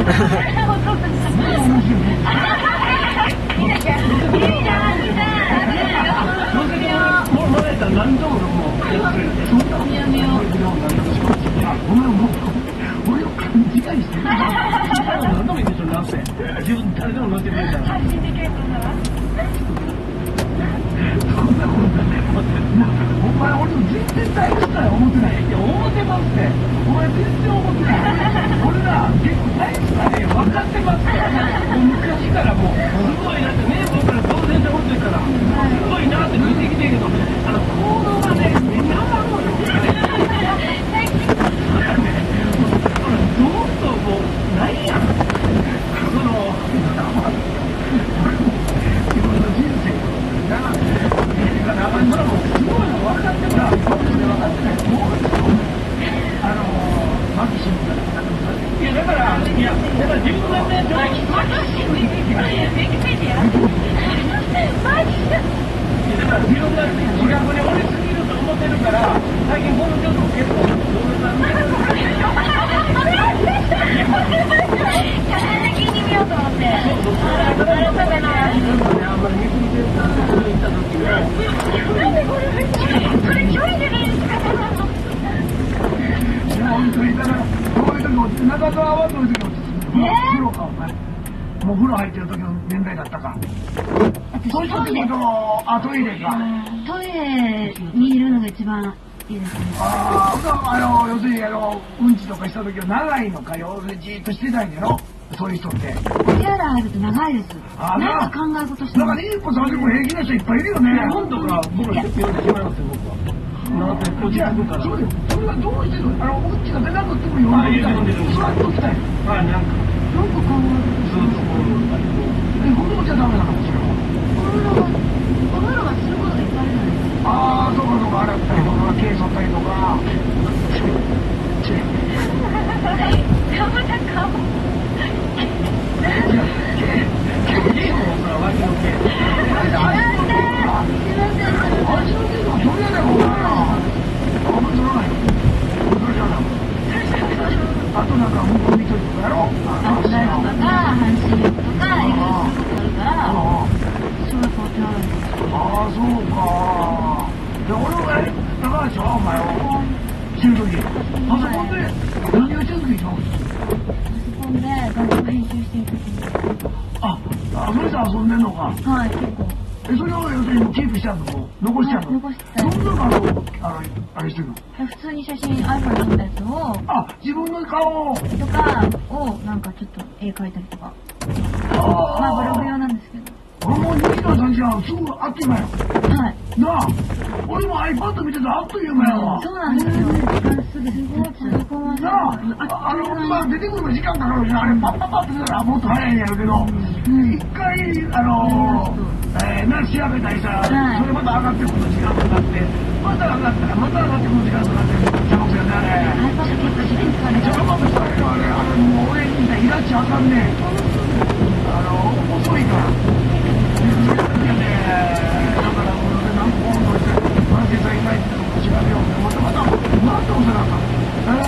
自分誰でも乗ってくれるから。配信できるから。そんなことね、お前俺全然大変だよ思ってない。いや思ってますって。お前全然思ってない。俺ら結構大変だね分かってますから。もう昔からもうすごいなってね僕ら当然で思ってるからすごいなって見てきてるけど行動がねめっちゃ甘いのよ。どうともうないやん。その自分の人生が生んだらもうすごいの分かってもらう。僕で分かってないと思うんですよ。マキシムからいやだから自分がねマキシムウィキペディアだから自分が自覚に折れすぎると思ってるから最近この曲を結構動画さん見てる聞いてみようと思って。改めない。あんまり見すぎてるから行った時は。なんでこれ距離でないですか。いや本当にだからこういう時も中澤はどういう時も風呂かお前。もう風呂入ってる時の年代だったか。そういう時もトイレか。 トイレにいるのが一番。いいですね。 要するにうんちとかした時は長いのか要するにじーっとしてたいんだよそういう人って。 お手洗い入ると長いです。なんか考え事してなんか20分30分平気な人いっぱいいるよね。本とか僕ら読んでしまいますよ僕は。なんかこっち行くから。それはどうしてるのうんちが出なくても読んでる。座っときたい。なんか考えずっとこう風呂じゃダメなのかしら。 お風呂はすることがいっぱいあるじゃないですか。 ああそうかそうか洗ったりとか毛剃ったりとか。あとなんか向こう見とるとかやろ。 あと誰とか半身浴とかいろいろすることあるからそれは変わってない。 ああそうか。で俺は高橋はお前をしてる時パソコンで何をしてる時でしょ。 パソコンで画像編集してる時に。 それと遊んでんのか。 はい結構。 それを要するにキープしちゃうの残しちゃうの。 残しちゃう。 どんなあれしてるの。 普通に写真 iPhone で撮ったやつを。 自分の顔とかをなんかちょっと絵描いたりとか。ブログ用なんですけど。 もう2時間3時間すぐあっという間よ。 はい。 なあ俺も iPad 見てたらあっという間やわ。 そうなんですよ。時間すぐなあ出てくる時間かかるしあれパッパッパッってたらもっと早いんやるけど一回調べたりさそれまた上がってくる時間となってまた上がったらまた上がってくる時間となって邪魔くやねあれ。 iPad 結構時間かかる。 邪魔くされるあれもう俺みたいにイラチあかんね遅いから。だからもう何個もしてマーケット以外ってのも調べようってまた押さなあかん。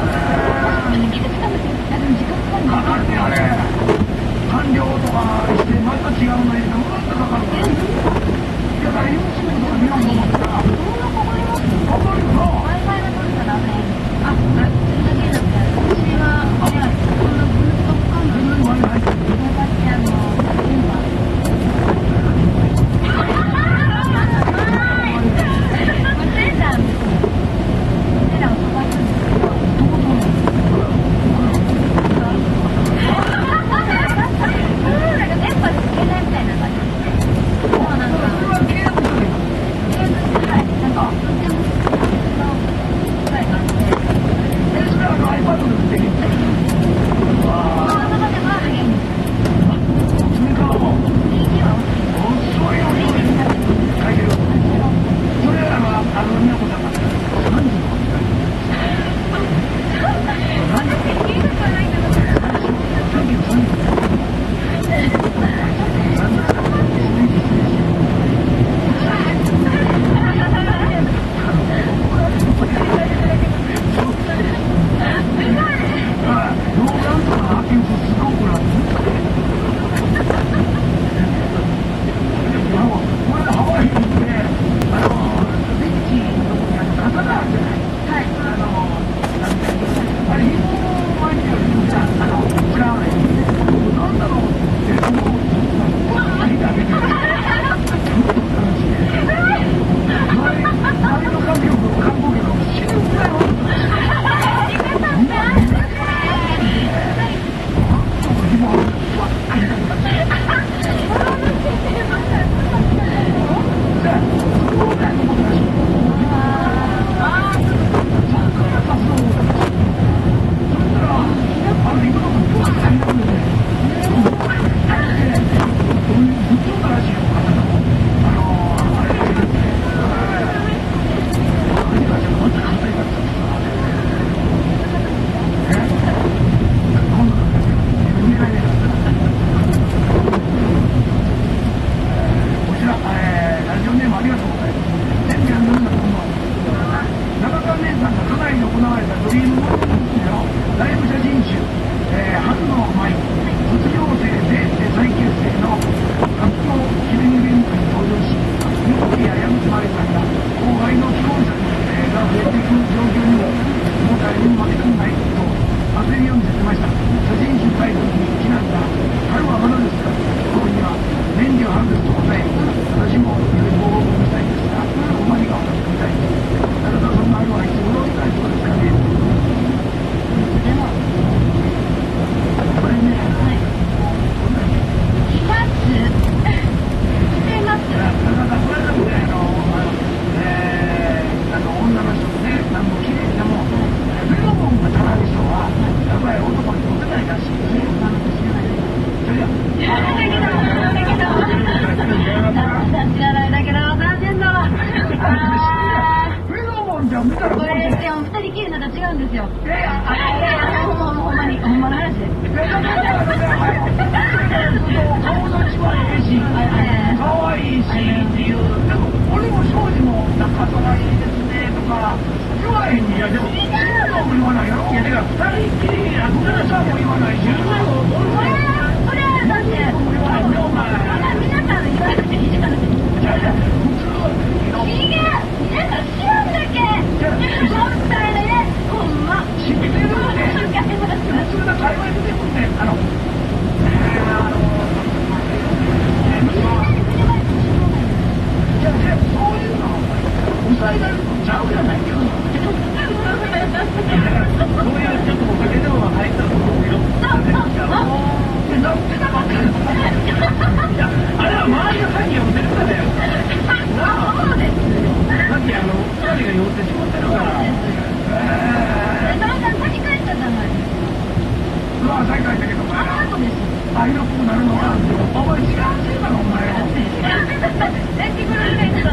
かかるねあれ。完了とかしてまた違うの入れてもまたかかるから。だから YouTube とか見ようと思ったらかかるよな。 Wi-Fi が取れたらねそれだけだって私はこのブルートーク感度に Wi-Fi って電波でつけないみたいな。 知らないだけだわ、残念だわ。 フェロモンじゃ見たらこれでも2人きりになったら違うんですよ。ほんまに、ほんまの話です。 顔の一番いいし、可愛いしっていう、でも俺も庄司もなんか可愛いですねとか言わへんに。いやでもシナモンも言わないやろ。いやだから2人きりやったらさも言わないし、 これはだって、皆さんの言わなくていいじゃないですか。 いやいや普通違う、皆さん知らんだけ。もったいないね、ほんま。 知ってるって普通の会話出てくんねん。じゃあそういうの抑えられるのちゃうじゃないか。そういうちょっとおかげでも入ったと思うよ。いやあれは周りが先を打てるからだよ。 そうですよ。 さっき2人が寄ってしまってるから。 田中さん先帰ったじゃないですか。 うわ先帰ったけどあの後ですよ。 ああいう風になるのはお前違うせいだろお前よ。 やってくれるね。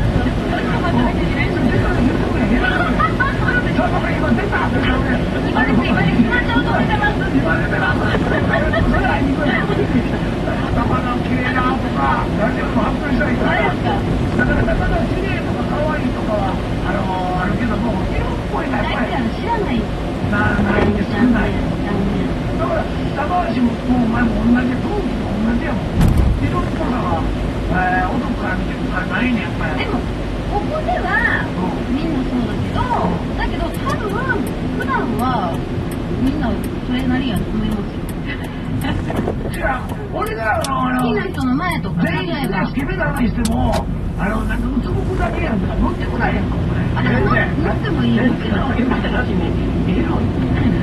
知らない。 ないんですよ。だから高橋もお前も同じ同期と同じやもん。色っぽさは男から見てもないねやっぱり。 でもここではみんなそうだけど多分普段はみんなそれなりやと思いますよ。 じゃあ俺が好きな人の前とか全員がスケベだにしてもなんかうつぶくだけやんか乗ってこないやんかお前。 乗ってもいいですけど。 見える